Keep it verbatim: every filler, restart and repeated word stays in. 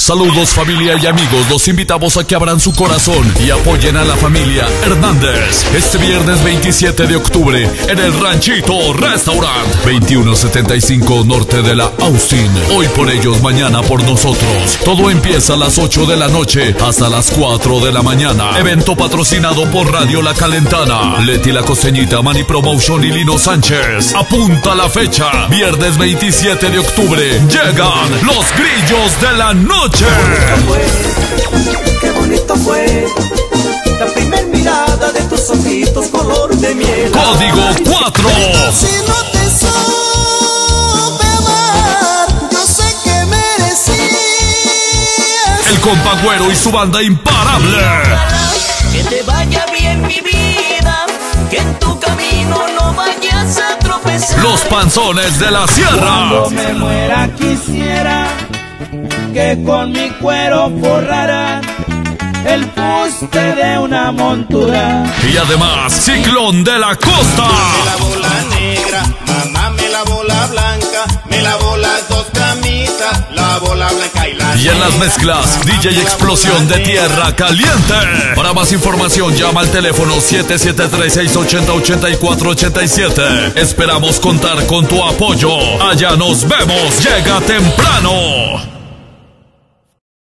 Saludos familia y amigos, los invitamos a que abran su corazón y apoyen a la familia Hernández este viernes veintisiete de octubre en el Ranchito Restaurant, veintiuno setenta y cinco norte de la Austin. Hoy por ellos, mañana por nosotros. Todo empieza a las ocho de la noche hasta las cuatro de la mañana. Evento patrocinado por Radio La Calentana, Leti La Costeñita, Manny Promotion y Lino Sánchez. Apunta la fecha, viernes veintisiete de octubre. Llegan los grillos de la noche. Qué bonito fue la primer mirada de tus ojitos color de miel. Código cuatro. Si no te supe amar, yo sé que merecías. El compa Güero y su banda imparable. Que te vaya bien mi vida, que en tu camino no vayas a tropezar. Los Panzones de la Sierra. Cuando me muera quisiera que con mi cuero forrara el fuste de una montura. Y además, Ciclón de la Costa. Me lavó la negra, mamá me lavó la blanca, me lavó las dos camisas, lavó la blanca y la Y en las mezclas, D J Explosión de Tierra Caliente. Para más información, llama al teléfono siete siete tres, seis ocho cero, ocho cuatro ocho siete. Esperamos contar con tu apoyo. Allá nos vemos. Llega temprano.